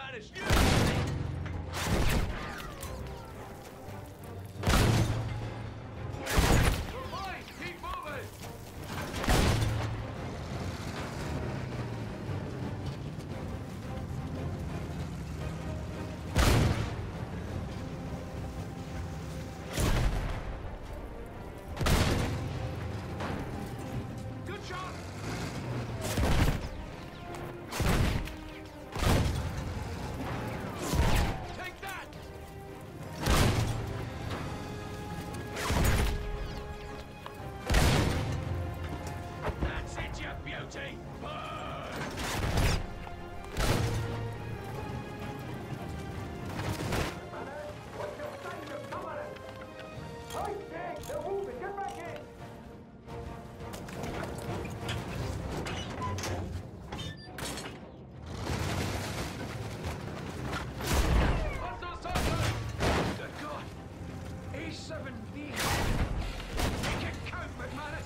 managed. Keep moving! Good shot! Take that! That's it, you beauty! Burn! What's your sign of coming? Right, Jake, they're moving. Get back in. Good God! A7B! Make it count, McManus!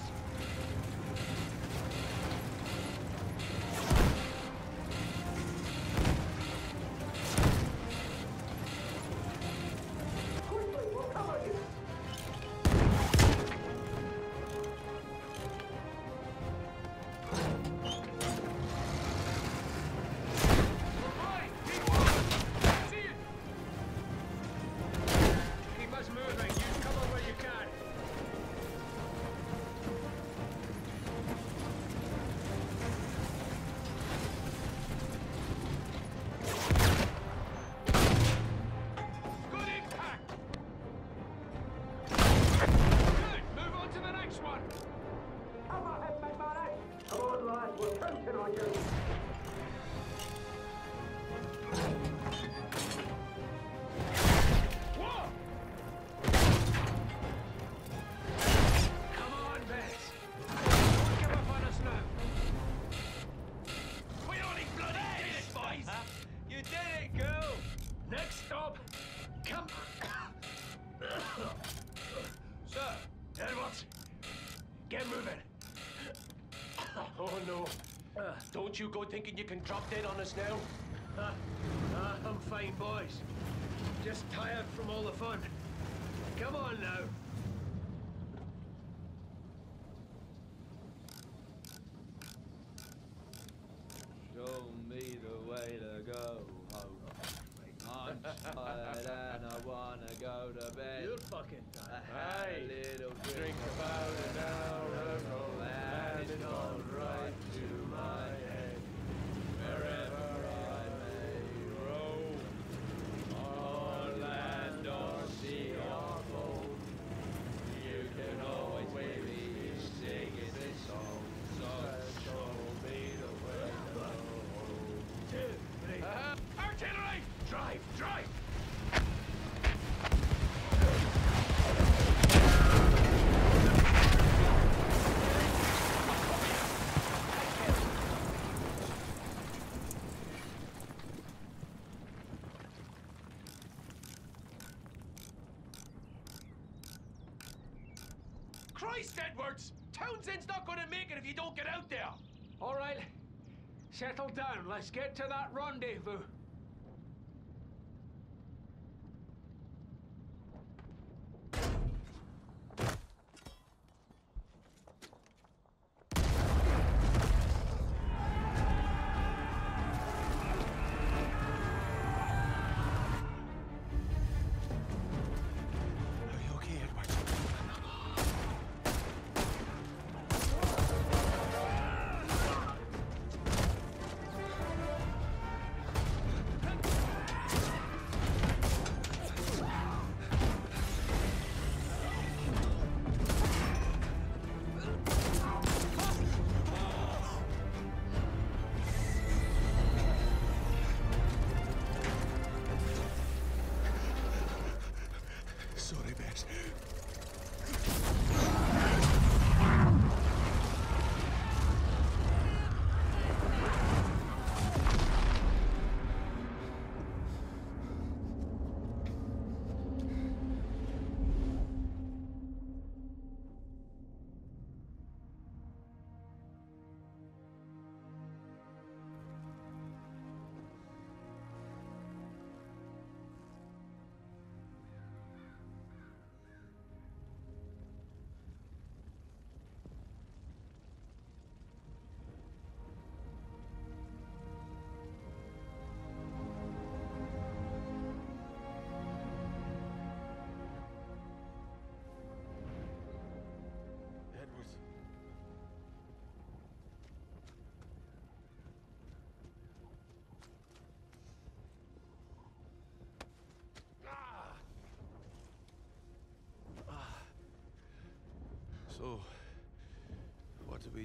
Quickly, we'll cover you. Right! Keep moving! See it! Keep us moving. Use cover where you can. Good impact! Good! Move on to the next one! Come ahead, McManus. Come on, lads. We're counting on you. Whoa! Come on, Bess. Don't give up on us now. We only bloody did it, boys! You did it, girl! Next stop, come... Sir, Edwards, get moving. Oh, no. Don't you go thinking you can drop dead on us now. I'm fine, boys. Just tired from all the fun. Come on now. Show me the way to go home. I'm tired and I wanna go to bed. You're fucking tired. I had a little drink about an hour ago and it's gone right to my head. Wherever I may roam, on land or sea or boat, you can always hear me singing this song. So show me the way to go home. 2, 3. Artillery! Drive! Drive! Christ, Edwards! Townsend's not going to make it if you don't get out there! All right. Settle down. Let's get to that rendezvous. Are you okay, Edwards?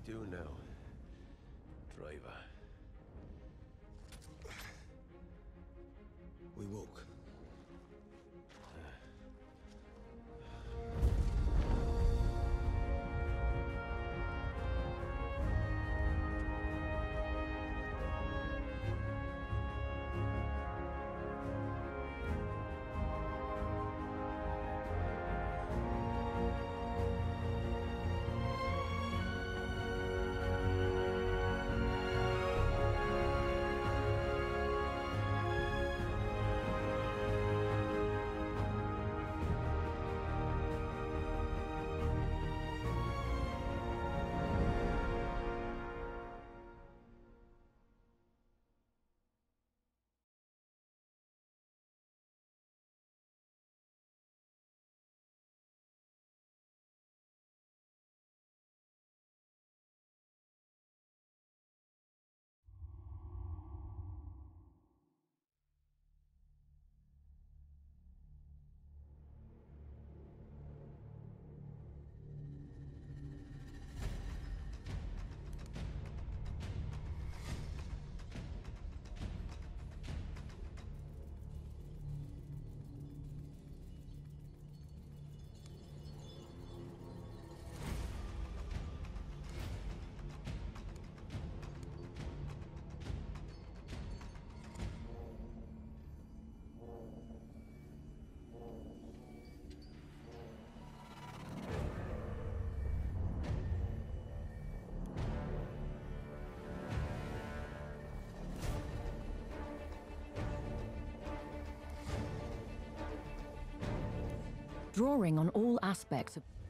do now, driver? We walk. Drawing on all aspects of